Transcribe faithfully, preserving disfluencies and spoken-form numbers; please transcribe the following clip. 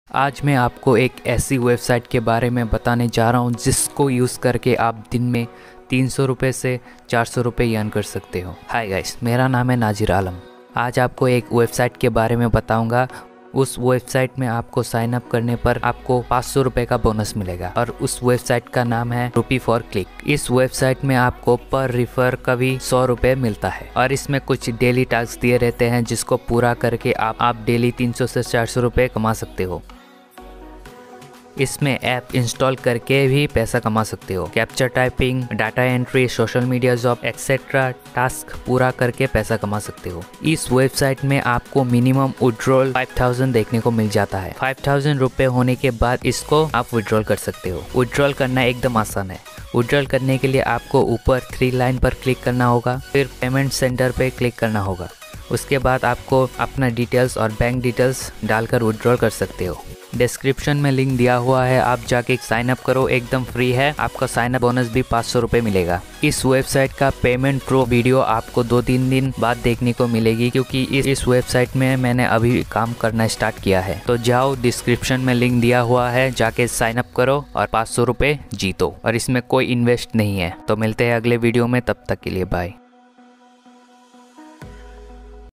आज मैं आपको एक ऐसी वेबसाइट के बारे में बताने जा रहा हूँ जिसको यूज़ करके आप दिन में तीन सौ रुपये से चार सौ रुपये अर्न कर सकते हो। हाय गाइस, मेरा नाम है नाजिर आलम। आज आपको एक वेबसाइट के बारे में बताऊंगा। उस वेबसाइट में आपको साइन अप करने पर आपको पाँच सौ रुपये का बोनस मिलेगा और उस वेबसाइट का नाम है रुपी फॉर क्लिक। इस वेबसाइट में आपको पर रिफर का भी सौ रुपये मिलता है और इसमें कुछ डेली टास्क दिए रहते हैं जिसको पूरा करके आप आप डेली तीन सौ से चार सौ रुपये कमा सकते हो। इसमें ऐप इंस्टॉल करके भी पैसा कमा सकते हो। Capture typing, data entry, social media job etcetera task पूरा करके पैसा कमा सकते हो। इस वेबसाइट में आपको मिनिमम विड्रॉल पाँच हज़ार देखने को मिल जाता है। पाँच हज़ार रुपये होने के बाद इसको आप विड्रॉल कर सकते हो। विड्रॉल करना एकदम आसान है। विड्रॉल करने के लिए आपको ऊपर थ्री लाइन पर क्लिक करना होगा, फिर पेमेंट सेंटर पे क्लिक करना होगा। उसके बाद आपको अपना डिटेल्स और बैंक डिटेल्स डालकर विड्रॉल कर सकते हो। डिस्क्रिप्शन में लिंक दिया हुआ है, आप जाके साइन अप करो, एकदम फ्री है। आपका साइन अप बोनस भी पाँच सौ रुपये मिलेगा। इस वेबसाइट का पेमेंट प्रो वीडियो आपको दो तीन दिन बाद देखने को मिलेगी क्योंकि इस इस वेबसाइट में मैंने अभी काम करना स्टार्ट किया है। तो जाओ, डिस्क्रिप्शन में लिंक दिया हुआ है, जाके साइन अप करो और पाँच सौ रुपये जीतो। और इसमें कोई इन्वेस्ट नहीं है। तो मिलते हैं अगले वीडियो में, तब तक के लिए बाय।